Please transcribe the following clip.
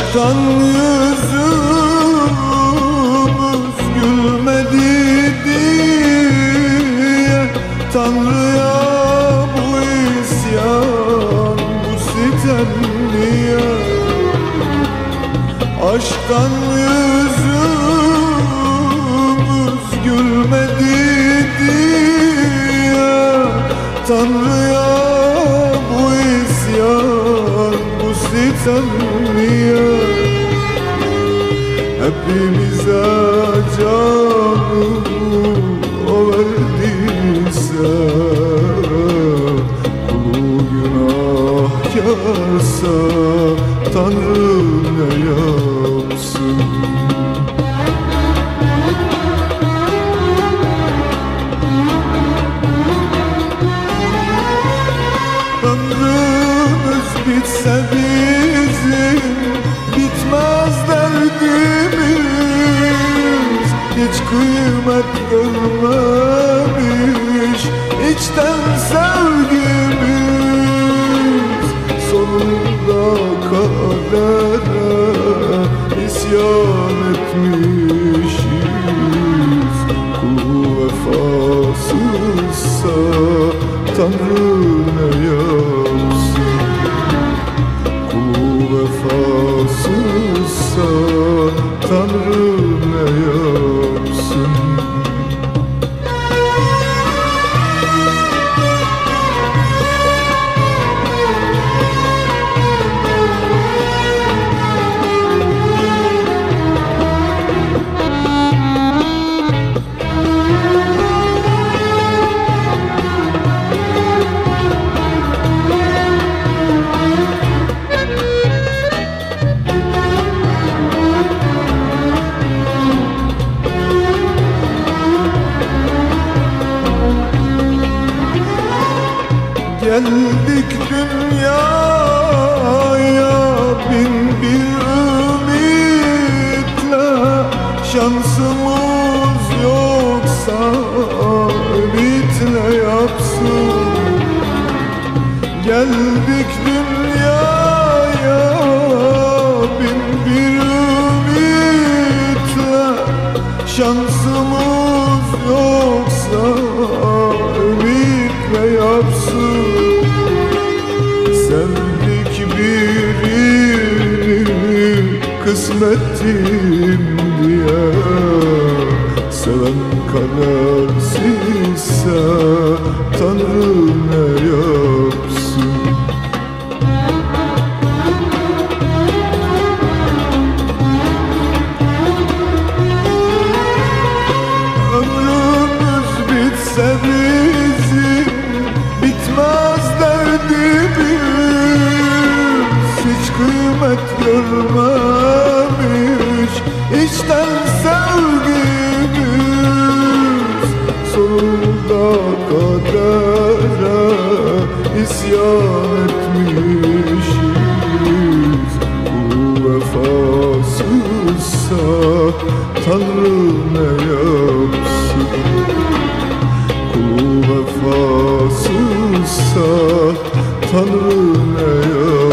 Aşktan yüzümüz gülmedi diye Tanrı'ya bu isyan, bu sitem niye? Aşktan yüzümüz gülmedi diye Tanrı'ya bu isyan, bu sitem niye? Hepimize canı o verdiyse, kulu günahkarsa Tanrı ne yapsın? Ömrümüz bitse bizim bitmez derdimiz, hiç kıymet görmemiş içten sevgimiz. Sonunda kadere isyan etmişiz. Kulu vefasızsa Tanrı ne yapsın? Kulu vefasızsa Tanrı ne yapsın? Geldik dünyaya bin bir ümitle, şansımız yoksa ümit ne yapsın? Geldik dünyaya bin bir ümitle, şansımız yoksa ümit ne yapsın? Sevdik birini kısmetim diye, seven kadersizse Tanrı ne yapsın? Ömrümüz bitse bizim bitmez derdimiz, hiç kıymet görmemiş içten sevgimiz. Sonunda kadere isyan etmişiz. Kulu vefasızsa Tanrı ne yapsın? Kulu vefasızsa Tanrı ne yapsın?